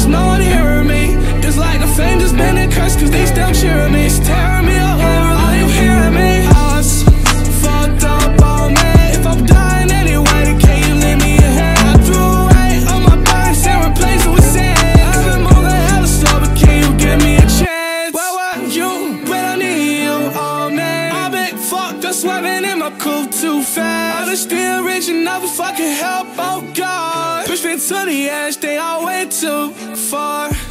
just no one hearing me. It's like the fame just been a curse, cause they still cheering me. It's tearing me up, are you hearing me? I was fucked up all man. If I'm dying anyway, then can you leave me a hand? I threw away all my burdens and replaced it with sand. I've been moving hella slow, but can you give me a chance? Where were you when I need you? Oh man, I've been fucked up, swerving in my coupe too fast. I've been still reaching out for fucking help, oh God. Pushed me to the edge, they all went too far.